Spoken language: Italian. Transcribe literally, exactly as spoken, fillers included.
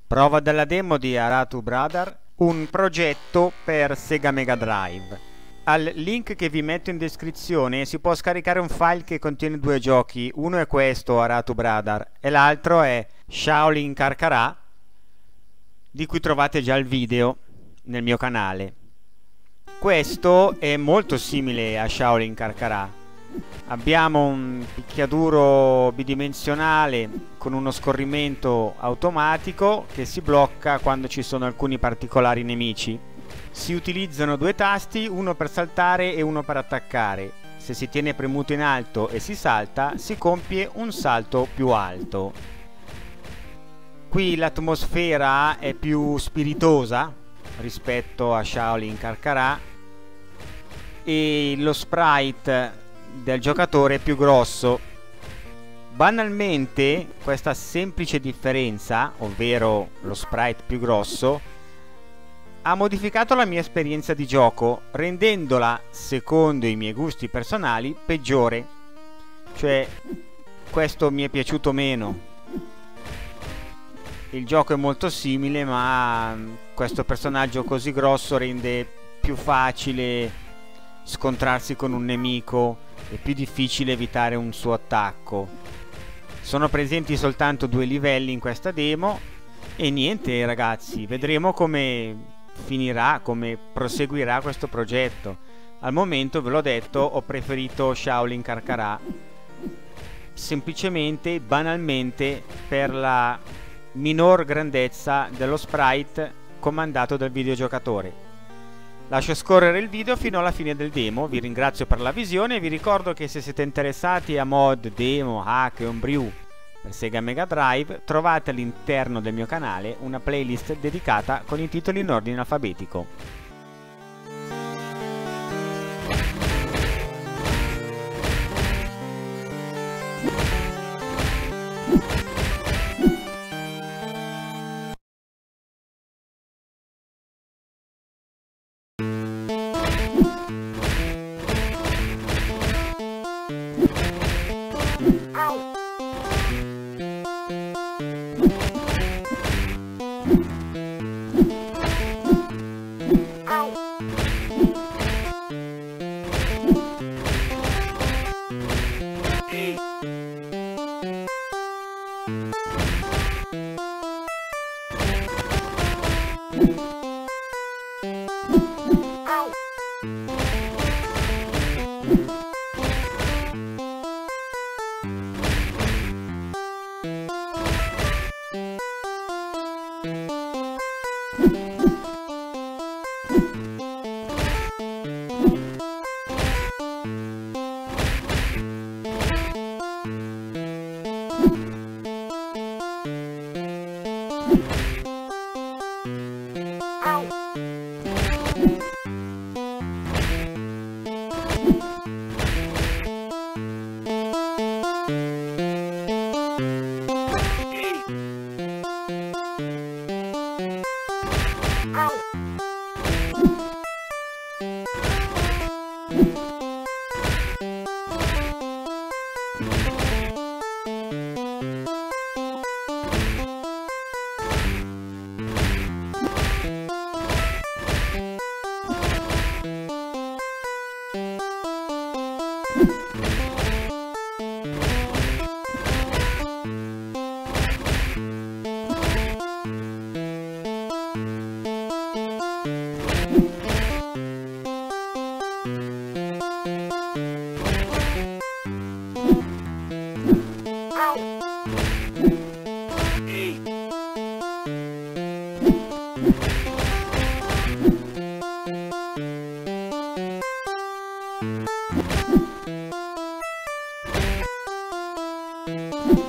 Prova della demo di Aratu Brother, un progetto per Sega Mega Drive. Al link che vi metto in descrizione si può scaricare un file che contiene due giochi. Uno è questo, Aratu Brother, e l'altro è Shaolin Karkara, di cui trovate già il video nel mio canale. Questo è molto simile a Shaolin Karkara. Abbiamo un picchiaduro bidimensionale con uno scorrimento automatico che si blocca quando ci sono alcuni particolari nemici. Si utilizzano due tasti, uno per saltare e uno per attaccare. Se si tiene premuto in alto e si salta, si compie un salto più alto. Qui l'atmosfera è più spiritosa rispetto a Shaolin Karkara e lo sprite del giocatore è più grosso. Banalmente questa semplice differenza, ovvero lo sprite più grosso, ha modificato la mia esperienza di gioco, rendendola, secondo i miei gusti personali, peggiore. Cioè, questo mi è piaciuto meno. Il gioco è molto simile, ma questo personaggio così grosso rende più facile scontrarsi con un nemico, è più difficile evitare un suo attacco. Sono presenti soltanto due livelli in questa demo e niente ragazzi, vedremo come finirà, come proseguirà questo progetto. Al momento, ve l'ho detto, ho preferito Shaolin Karkara semplicemente, banalmente, per la minor grandezza dello sprite comandato dal videogiocatore. Lascio scorrere il video fino alla fine del demo, vi ringrazio per la visione e vi ricordo che se siete interessati a mod, demo, hack e homebrew per Sega Mega Drive, trovate all'interno del mio canale una playlist dedicata con i titoli in ordine alfabetico. You